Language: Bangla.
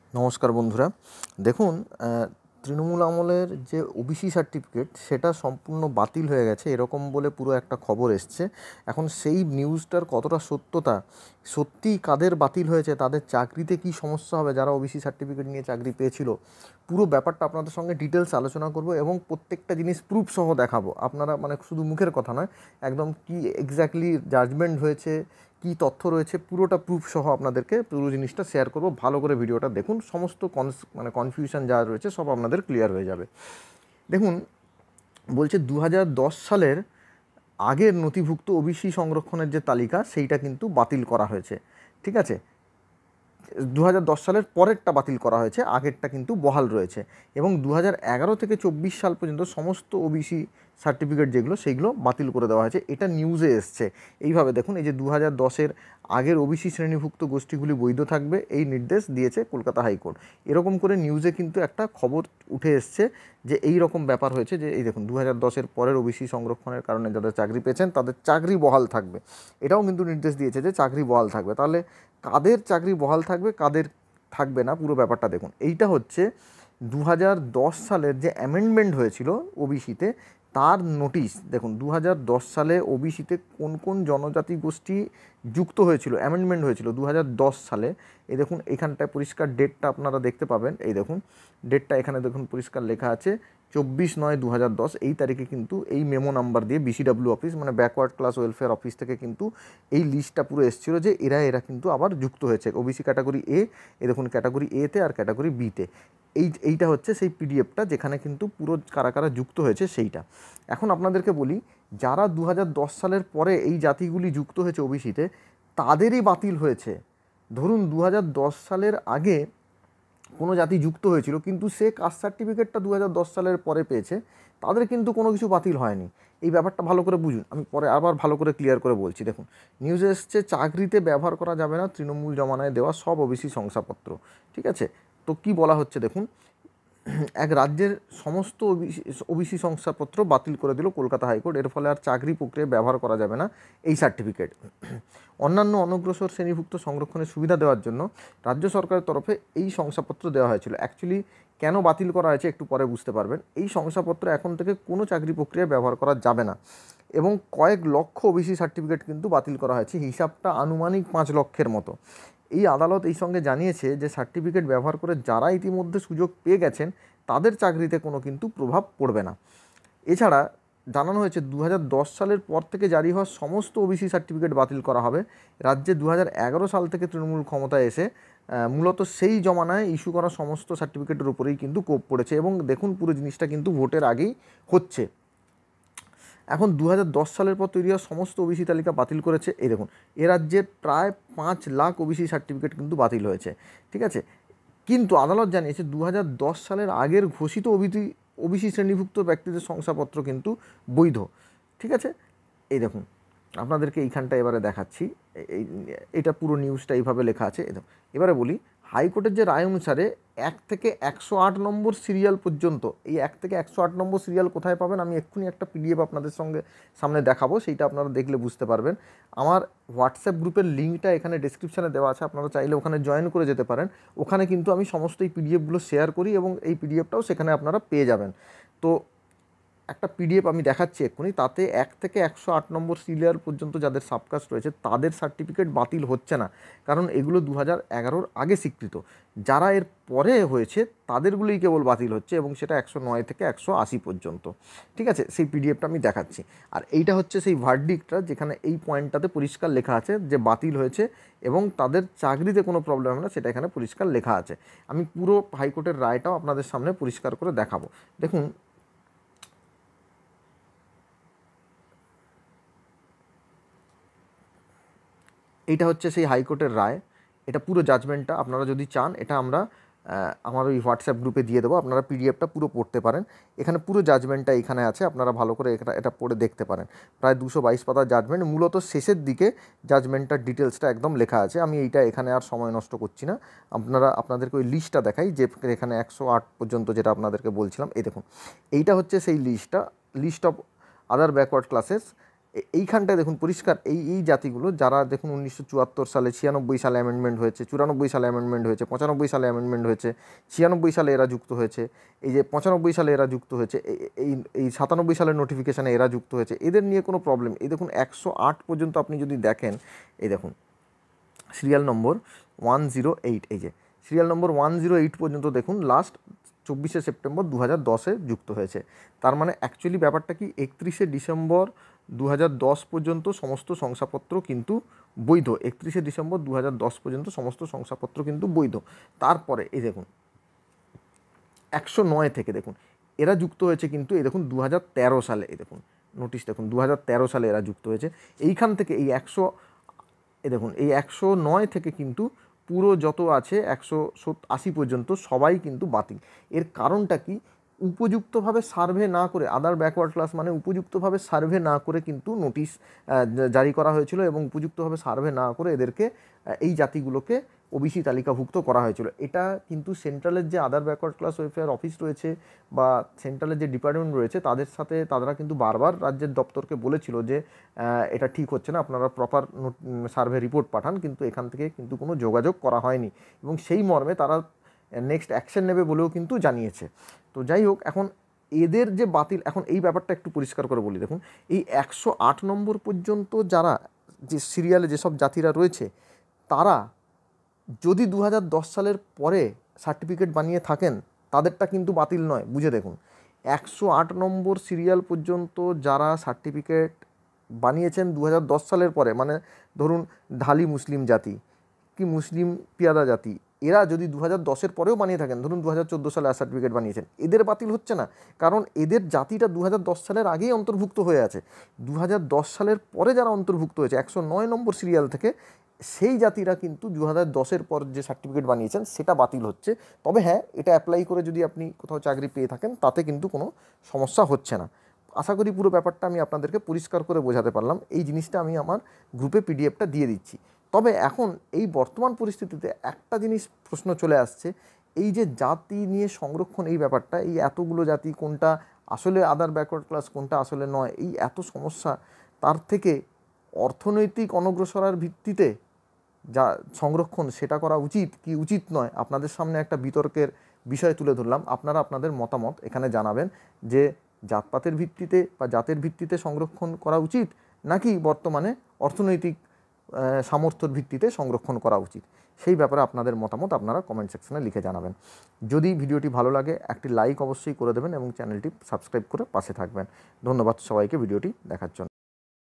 নমস্কার বন্ধুরা। দেখুন, তৃণমূল আমলের যে ওবিসি সার্টিফিকেট সেটা সম্পূর্ণ বাতিল হয়ে গেছে এরকম বলে পুরো একটা খবর এসছে। এখন সেই নিউজটার কতটা সত্যতা, সত্যিই কাদের বাতিল হয়েছে, তাদের চাকরিতে কী সমস্যা হবে যারা ওবিসি সার্টিফিকেট নিয়ে চাকরি পেয়েছিল, পুরো ব্যাপারটা আপনাদের সঙ্গে ডিটেলস আলোচনা করব এবং প্রত্যেকটা জিনিস প্রুফ সহ দেখাবো। আপনারা মানে শুধু মুখের কথা নয়, একদম কি এক্স্যাক্টলি জাজমেন্ট হয়েছে, কী তথ্য রয়েছে, পুরোটা প্রুফ সহ আপনাদেরকে পুরো জিনিসটা শেয়ার করব। ভালো করে ভিডিওটা দেখুন, সমস্ত কনফিউশন যা রয়েছে সব আপনাদের ক্লিয়ার হয়ে যাবে। দেখুন, বলছে 2010 সালের আগের নথিভুক্ত ওবিসি সংরক্ষণের যে তালিকা সেইটা কিন্তু বাতিল করা হয়েছে। ঠিক আছে, 2010 সালের পরেরটা বাতিল করা হয়েছে, আগেরটা কিন্তু বহাল রয়েছে। এবং 2011 থেকে 24 সাল পর্যন্ত সমস্ত ওবিসি সার্টিফিকেট যেগুলো সেইগুলো বাতিল করে দেওয়া হয়েছে। এটা নিউজে এসছে। এইভাবে দেখুন, এই যে 2010-এর আগের ওবিসি শ্রেণীভুক্ত গোষ্ঠীগুলি বৈধ থাকবে এই নির্দেশ দিয়েছে কলকাতা হাইকোর্ট। এরকম করে নিউজে কিন্তু একটা খবর উঠে এসছে যে এই রকম ব্যাপার হয়েছে, যে এই দেখুন 2010-এর পরের ওবিসি সংরক্ষণের কারণে যাদের চাকরি পেয়েছেন তাদের চাকরি বহাল থাকবে। এটাও কিন্তু নির্দেশ দিয়েছে যে চাকরি বহাল থাকবে। তাহলে কাদের চাকরি বহাল থাকবে, কাদের থাকবে না, পুরো ব্যাপারটা দেখুন। এইটা হচ্ছে 2010 সালের যে অ্যামেন্ডমেন্ট হয়েছিল ওবিসিতে তার নোটিশ। দেখুন 2010 সালে ওবিসিতে কোন কোন জনজাতি গোষ্ঠী যুক্ত হয়েছিল, অ্যামেন্ডমেন্ট হয়েছিল 2010 সালে। এই দেখুন এখানটায় পরিষ্কার ডেটটা আপনারা দেখতে পাবেন। এই দেখুন ডেটটা এখানে দেখুন পরিষ্কার লেখা আছে 24/9/2010। এই তারিখে কিন্তু এই মেমো নাম্বার দিয়ে বিসিডাব্লিউ অফিস মানে ব্যাকওয়ার্ড ক্লাস ওয়েলফেয়ার অফিস থেকে কিন্তু এই লিস্টটা পুরো এসেছিলো যে এরা কিন্তু আবার যুক্ত হয়েছে ওবিসি ক্যাটাগরি এ। এই দেখুন ক্যাটাগরি এতে আর ক্যাটাগরি বিতে। এইটা হচ্ছে সেই পিডিএফটা যেখানে কিন্তু পুরো কারা কারা যুক্ত হয়েছে সেইটা। এখন আপনাদেরকে বলি, যারা 2010 সালের পরে এই জাতিগুলি যুক্ত হয়েছে ওবিসিতে তাদেরই বাতিল হয়েছে। ধরুন 2010 সালের আগে কোনো জাতি যুক্ত হয়েছিল কিন্তু সে কাস্ট সার্টিফিকেটটা 2010 সালের পরে পেয়েছে, তাদের কিন্তু কোনো কিছু বাতিল হয়নি। এই ব্যাপারটা ভালো করে বুঝুন, আমি পরে আবার ভালো করে ক্লিয়ার করে বলছি। দেখুন নিউজে এসছে চাকরিতে ব্যবহার করা যাবে না তৃণমূল জমানায় দেওয়া সব ওবিসি শংসাপত্র। ঠিক আছে, তো কি বলা হচ্ছে দেখুন, এক রাজ্যের সমস্ত ওবিসি শংসাপত্র বাতিল করে দিল কলকাতা হাইকোর্ট। এর ফলে আর চাকরি প্রক্রিয়ায় ব্যবহার করা যাবে না এই সার্টিফিকেট। অন্যান্য অনগ্রসর শ্রেণীভুক্ত সংরক্ষণের সুবিধা দেওয়ার জন্য রাজ্য সরকারের তরফে এই শংসাপত্র দেওয়া হয়েছিল। অ্যাকচুয়ালি কেন বাতিল করা হয়েছে একটু পরে বুঝতে পারবেন। এই শংসাপত্র এখন থেকে কোনো চাকরি প্রক্রিয়ায় ব্যবহার করা যাবে না এবং কয়েক লক্ষ ওবিসি সার্টিফিকেট কিন্তু বাতিল করা হয়েছে, হিসাবটা আনুমানিক 5 লক্ষের মতো। এই আদালত এই সঙ্গে জানিয়েছে যে সার্টিফিকেট ব্যবহার করে যারা ইতিমধ্যে সুযোগ পেয়ে গেছেন তাদের চাকরিতে কোনো কিন্তু প্রভাব পড়বে না। এছাড়া জানানো হয়েছে 2010 সালের পর থেকে জারি হওয়া সমস্ত ওবিসি সার্টিফিকেট বাতিল করা হবে। রাজ্যে 2011 সাল থেকে তৃণমূল ক্ষমতায় এসে মূলত সেই জমানায় ইস্যু করা সমস্ত সার্টিফিকেটের উপরেই কিন্তু কোপ পড়েছে এবং দেখুন পুরো জিনিসটা কিন্তু ভোটের আগেই হচ্ছে। এখন 2010 সালের পর তৈরি হওয়া সমস্ত ওবিসি তালিকা বাতিল করেছে। এই দেখুন এ রাজ্যের প্রায় 5 লাখ ওবিসি সার্টিফিকেট কিন্তু বাতিল হয়েছে। ঠিক আছে, কিন্তু আদালত জানিয়েছে 2010 সালের আগের ঘোষিত ওবিসি শ্রেণীভুক্ত ব্যক্তিদের শংসাপত্র কিন্তু বৈধ। ঠিক আছে, এই দেখুন আপনাদেরকে এইখানটা এবারে দেখাচ্ছি। এটা পুরো নিউজটা এইভাবে লেখা আছে। এবারে বলি, হাইকোর্টের যে রায় অনুসারে 1 থেকে 108 নম্বর সিরিয়াল পর্যন্ত, এই 1 থেকে 108 নম্বর সিরিয়াল কোথায় পাবেন আমি এক্ষুনি একটা পিডিএফ আপনাদের সামনে দেখাবো, সেইটা আপনারা দেখলে বুঝতে পারবেন। আমার হোয়াটসঅ্যাপ গ্রুপের লিঙ্কটা এখানে ডেসক্রিপশানে দেওয়া আছে, আপনারা চাইলে ওখানে জয়েন করে যেতে পারেন। ওখানে কিন্তু আমি সমস্ত এই পিডিএফগুলো শেয়ার করি এবং এই পিডিএফটাও সেখানে আপনারা পেয়ে যাবেন। তো একটা পিডিএফ আমি দেখাচ্ছি এক্ষুনি, তাতে 1 থেকে 108 নম্বর সিরিয়াল পর্যন্ত যাদের সাবকাস্ট রয়েছে তাদের সার্টিফিকেট বাতিল হচ্ছে না, কারণ এগুলো 2011-র আগে স্বীকৃত। যারা এর পরে হয়েছে তাদেরগুলোই কেবল বাতিল হচ্ছে এবং সেটা 109 থেকে 180 পর্যন্ত। ঠিক আছে, সেই পিডিএফটা আমি দেখাচ্ছি। আর এইটা হচ্ছে সেই ভার্ডিক্টটা যেখানে এই পয়েন্টটাতে পরিষ্কার লেখা আছে যে বাতিল হয়েছে এবং তাদের চাকরিতে কোনো প্রবলেম হবে না, সেটা এখানে পরিষ্কার লেখা আছে। আমি পুরো হাইকোর্টের রায়টাও আপনাদের সামনে পরিষ্কার করে দেখাবো। দেখুন এইটা হচ্ছে সেই হাইকোর্টের রায়। এটা পুরো জাজমেন্টটা আপনারা যদি চান এটা আমরা আমার ওই হোয়াটসঅ্যাপ গ্রুপে দিয়ে দেবো, আপনারা পিডিএফটা পুরো পড়তে পারেন। এখানে পুরো জাজমেন্টটা এখানে আছে, আপনারা ভালো করে এটা পড়ে দেখতে পারেন। প্রায় 222 পাতার জাজমেন্ট, মূলত শেষের দিকে জাজমেন্টটার ডিটেলসটা একদম লেখা আছে। আমি এইটা এখানে আর সময় নষ্ট করছি না, আপনাদেরকে ওই লিস্টটা দেখাই যে এখানে 108 পর্যন্ত যেটা আপনাদেরকে বলছিলাম। এই দেখুন এইটা হচ্ছে সেই list of other backward classes এইখানটায় দেখুন পরিষ্কার এই জাতিগুলো যারা দেখুন 1974 সালে, 96 সালে অ্যামেন্ডমেন্ট হয়েছে, 94 সালে অ্যামেন্ডমেন্ট হয়েছে, 95 সালে অ্যামেন্ডমেন্ট হয়েছে, 96 সালে এরা যুক্ত হয়েছে, এই যে 95 সালে এরা যুক্ত হয়েছে, এই এই 97 সালের নোটিফিকেশানে এরা যুক্ত হয়েছে, এদের নিয়ে কোনো প্রবলেম। এই দেখুন 108 পর্যন্ত আপনি যদি দেখেন, এই দেখুন সিরিয়াল নম্বর 108, এই যে সিরিয়াল নম্বর 108 পর্যন্ত দেখুন লাস্ট 24শে সেপ্টেম্বর 2010-এ যুক্ত হয়েছে। তার মানে অ্যাকচুয়ালি ব্যাপারটা কি, 31শে ডিসেম্বর 2010 পর্যন্ত সমস্ত শংসাপত্র কিন্তু বৈধ। 31শে ডিসেম্বর 2010 পর্যন্ত সমস্ত শংসাপত্র কিন্তু বৈধ। তারপরে এই দেখুন 109 থেকে দেখুন এরা যুক্ত হয়েছে কিন্তু এই দেখুন 2013 সালে, এই দেখুন নোটিশ দেখুন 2013 সালে এরা যুক্ত হয়েছে। এইখান থেকে এই দেখুন এই 109 থেকে কিন্তু পুরো যত আছে 180 পর্যন্ত সবাই কিন্তু বাতিল। এর কারণটা কি, উপযুক্তভাবে সার্ভে না করে, আদার ব্যাকওয়ার্ড ক্লাস মানে উপযুক্তভাবে সার্ভে না করে কিন্তু নোটিশ জারি করা হয়েছিল এবং উপযুক্তভাবে সার্ভে না করে এদেরকে এই জাতিগুলোকে ওবিসি তালিকাভুক্ত করা হয়েছিল। এটা কিন্তু সেন্ট্রালের যে other backward class welfare office রয়েছে বা সেন্ট্রালের যে ডিপার্টমেন্ট রয়েছে তাদের সাথে তারা কিন্তু বারবার রাজ্যের দপ্তরকে বলেছিল যে এটা ঠিক হচ্ছে না, আপনারা প্রপার সার্ভে রিপোর্ট পাঠান, কিন্তু এখান থেকে কিন্তু কোনো যোগাযোগ করা হয়নি এবং সেই মর্মে তারা নেক্সট অ্যাকশন নেবে বলেও কিন্তু জানিয়েছে। তো যাই হোক, এখন এদের যে বাতিল, এখন এই ব্যাপারটা একটু পরিষ্কার করে বলি। দেখুন এই 108 নম্বর পর্যন্ত যারা যে সিরিয়ালে যেসব জাতিরা রয়েছে, তারা যদি 2010 সালের পরে সার্টিফিকেট বানিয়ে থাকেন তাদেরটা কিন্তু বাতিল নয়, বুঝে দেখুন। 108 নম্বর সিরিয়াল পর্যন্ত যারা সার্টিফিকেট বানিয়েছেন 2010 সালের পরে, মানে ধরুন ঢালি মুসলিম জাতি কি মুসলিম পিয়াদা জাতি, এরা যদি 2010-এর পরেও বানিয়ে থাকেন, ধরুন 2014 সালে সার্টিফিকেট বানিয়েছেন, এদের বাতিল হচ্ছে না, কারণ এদের জাতিটা 2010 সালের আগেই অন্তর্ভুক্ত হয়ে আছে। 2010 সালের পরে যারা অন্তর্ভুক্ত হয়েছে 109 নম্বর সিরিয়াল থেকে, সেই জাতিরা কিন্তু 2010-এর পর যে সার্টিফিকেট বানিয়েছেন সেটা বাতিল হচ্ছে। তবে হ্যাঁ, এটা অ্যাপ্লাই করে যদি আপনি কোথাও চাকরি পেয়ে থাকেন তাতে কিন্তু কোনো সমস্যা হচ্ছে না। আশা করি পুরো ব্যাপারটা আমি আপনাদেরকে পরিষ্কার করে বোঝাতে পারলাম। এই জিনিসটা আমি আমার গ্রুপে পিডিএফটা দিয়ে দিচ্ছি। তবে এখন এই বর্তমান পরিস্থিতিতে একটা জিনিস প্রশ্ন চলে আসছে, এই যে জাতি নিয়ে সংরক্ষণ, এই ব্যাপারটা, এই এতগুলো জাতি কোনটা আসলে আদার ব্যাকওয়ার্ড ক্লাস কোনটা আসলে নয়, এই এত সমস্যা, তার থেকে অর্থনৈতিক অনগ্রসরার ভিত্তিতে যা সংরক্ষণ সেটা করা উচিত কি উচিত নয়, আপনাদের সামনে একটা বিতর্কের বিষয় তুলে ধরলাম। আপনারা আপনাদের মতামত এখানে জানাবেন যে জাতপাতের ভিত্তিতে বা জাতের ভিত্তিতে সংরক্ষণ করা উচিত নাকি বর্তমানে অর্থনৈতিক সামর্থ্যের ভিত্তিতে সংরক্ষণ করা উচিত। সেই ব্যাপারে আপনাদের মতামত আপনারা কমেন্ট সেকশনে লিখে জানাবেন। যদি ভিডিওটি ভালো লাগে একটি লাইক অবশ্যই করে দেবেন এবং চ্যানেলটি সাবস্ক্রাইব করে পাশে থাকবেন। ধন্যবাদ সবাইকে ভিডিওটি দেখার জন্য।